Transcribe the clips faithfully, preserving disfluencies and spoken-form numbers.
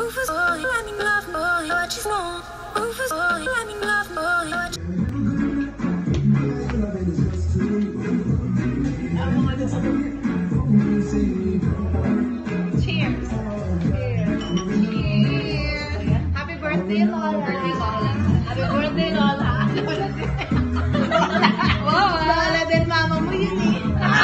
Cheers! Happy birthday, Lola! Happy birthday, Lola! Lola din mama mo yun eh!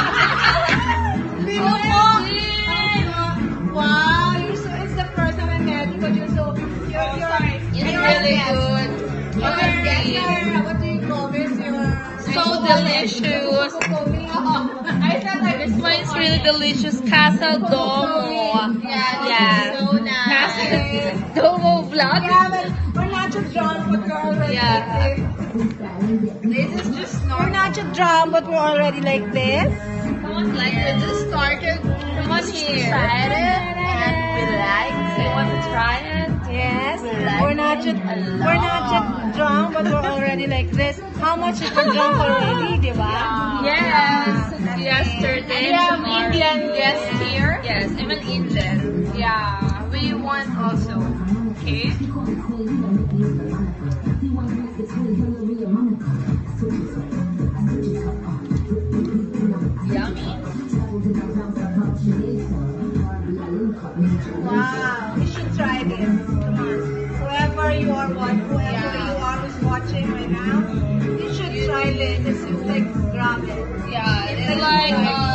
Wow! You're so, it's the first time I met you, but you're so... You're, you're, It's really good. You're, what do you call this? You're... So delicious. I said like This one is really delicious. Casa Duomo. Yeah, Yeah. so nice. Casa Duomo vlog. Yeah, but we're not just drunk, but we're already Yeah. like this. This is just normal. We're not just drunk, but we're already like this. Someone's like, we just started. Someone's here. excited and we like it. You want to try it? Yes. We like We're not just we're not just drunk, but we're already like this. How much is we're drunk already, di ba? Yes. It's yesterday. We have tomorrow. Indian guests here. Yes, I'm an Indian. Yeah, we want also. Okay. Yummy. Wow, you should try this. Come on. Whoever you are watching, whoever Yeah. you are who's watching right now, you should try this. It's like grab it. Yeah, it's like uh,